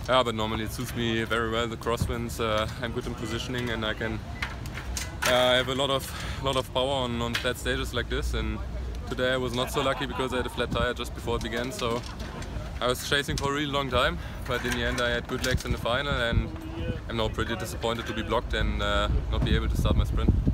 Yeah, but normally it suits me very well. The crosswinds, I'm good in positioning, and I can have a lot of power on flat stages like this. And today I was not so lucky because I had a flat tire just before it began. So I was chasing for a really long time, but in the end I had good legs in the final, and I'm now pretty disappointed to be blocked and not be able to start my sprint.